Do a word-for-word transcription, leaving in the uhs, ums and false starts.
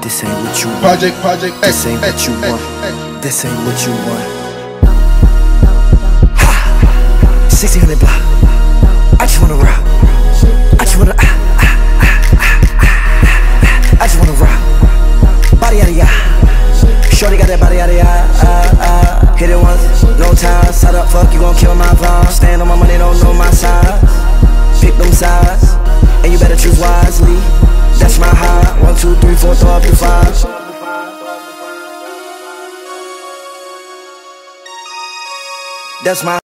This ain't what you want. Project, project, This ain't what you want. This ain't what you want. Ha! sixteen hundred block. I just wanna rock. I just wanna ah, ah, ah, ah, ah, ah. I just wanna rock. Body out of ya. Shorty got that body out of ya. Uh, uh. Hit it once, no time. Side up, fuck, you gon' kill my vibe. Stand on my money, don't know my size. Pick them sides, and you better choose wisely. That's my high. One, two, three, four, throw up your five. That's my